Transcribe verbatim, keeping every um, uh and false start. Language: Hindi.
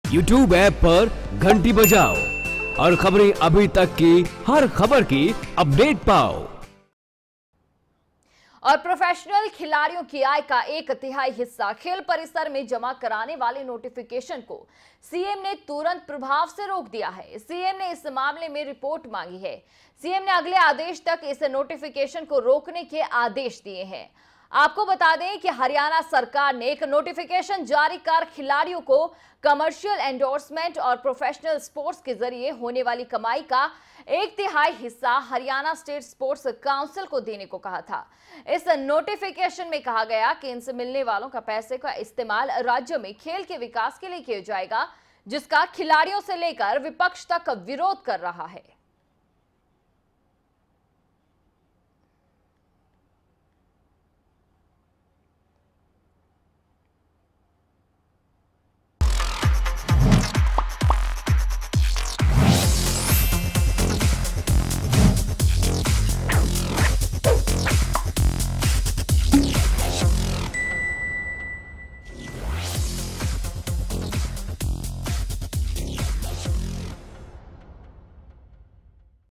यूट्यूब ऐप पर घंटी बजाओ और खबरें अभी तक की हर खबर की अपडेट पाओ। और प्रोफेशनल खिलाड़ियों की आय का एक तिहाई हिस्सा खेल परिसर में जमा कराने वाले नोटिफिकेशन को सीएम ने तुरंत प्रभाव से रोक दिया है। सीएम ने इस मामले में रिपोर्ट मांगी है। सीएम ने अगले आदेश तक इस नोटिफिकेशन को रोकने के आदेश दिए हैं। आपको बता दें कि हरियाणा सरकार ने एक नोटिफिकेशन जारी कर खिलाड़ियों को कमर्शियल एंडोर्समेंट और प्रोफेशनल स्पोर्ट्स के जरिए होने वाली कमाई का एक तिहाई हिस्सा हरियाणा स्टेट स्पोर्ट्स काउंसिल को देने को कहा था। इस नोटिफिकेशन में कहा गया कि इनसे मिलने वालों का पैसे का इस्तेमाल राज्य में खेल के विकास के लिए किया जाएगा, जिसका खिलाड़ियों से लेकर विपक्ष तक विरोध कर रहा है।